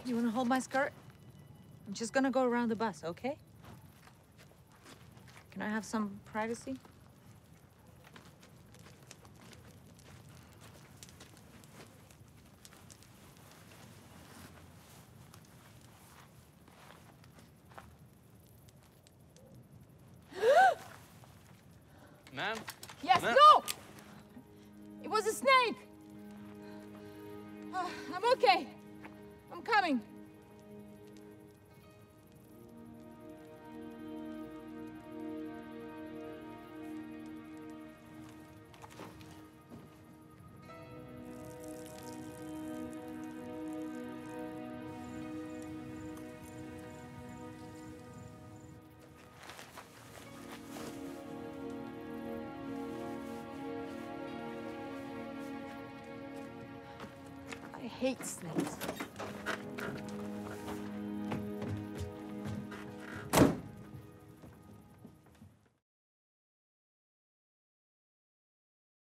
You want to hold my skirt? I'm just gonna go around the bus, okay? Can I have some privacy? Ma'am? Yes, no! It was a snake! I'm okay. I'm coming. I hate snakes.